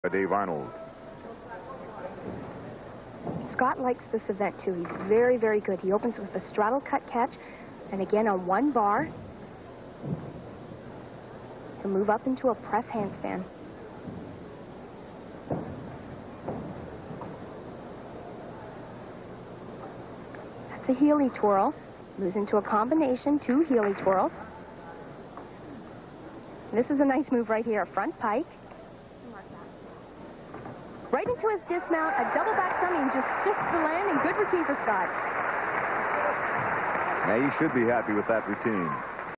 by Dave Arnold. Scott likes this event too. He's very, very good. He opens with a straddle cut catch, and again on one bar. He'll move up into a press handstand. That's a Healy twirl. Moves into a combination, 2 Healy twirls. This is a nice move right here, a front pike. Right into his dismount, a double back stomach, and just sticks the landing. Good routine for Scott. Now, he should be happy with that routine.